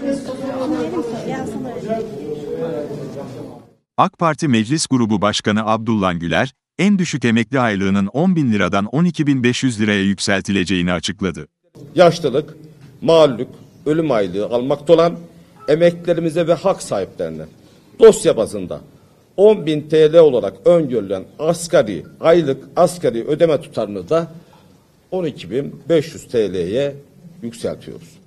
AK Parti Meclis Grubu Başkanı Abdullah Güler, en düşük emekli aylığının 10.000 liradan 12.500 liraya yükseltileceğini açıkladı. Yaşlılık, mağlullük, ölüm aylığı almakta olan emeklilerimize ve hak sahiplerine dosya bazında 10.000 TL olarak öngörülen aylık asgari ödeme tutarını da 12.500 TL'ye yükseltiyoruz.